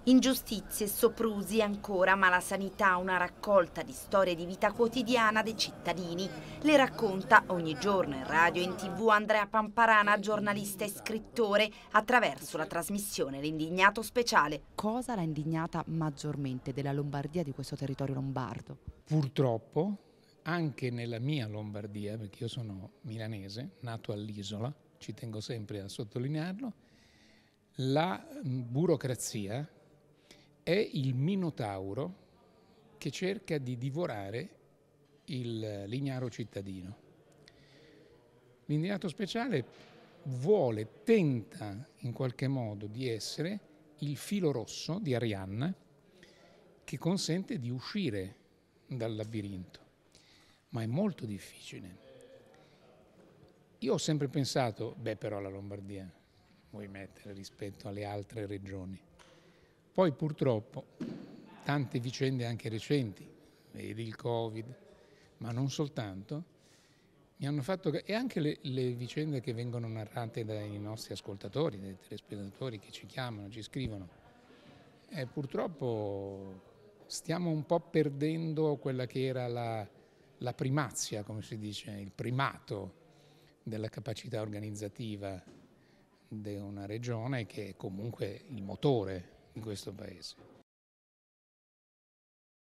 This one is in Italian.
Ingiustizie, soprusi, ancora malasanità, una raccolta di storie di vita quotidiana dei cittadini. Le racconta ogni giorno in radio e in TV Andrea Pamparana, giornalista e scrittore, attraverso la trasmissione L'Indignato Speciale. Cosa l'ha indignata maggiormente della Lombardia, di questo territorio lombardo? Purtroppo, anche nella mia Lombardia, perché io sono milanese, nato all'Isola, ci tengo sempre a sottolinearlo, la burocrazia è il minotauro che cerca di divorare l'ignaro cittadino. L'indignato speciale tenta in qualche modo di essere il filo rosso di Arianna che consente di uscire dal labirinto, ma è molto difficile. Io ho sempre pensato, però la Lombardia vuoi mettere rispetto alle altre regioni. Poi purtroppo tante vicende anche recenti, vedi il Covid, ma non soltanto, mi hanno fatto, e anche le vicende che vengono narrate dai nostri ascoltatori, dai telespettatori che ci chiamano, ci scrivono, purtroppo stiamo un po' perdendo quella che era la primazia, come si dice, il primato della capacità organizzativa di una regione che è comunque il motore in questo paese.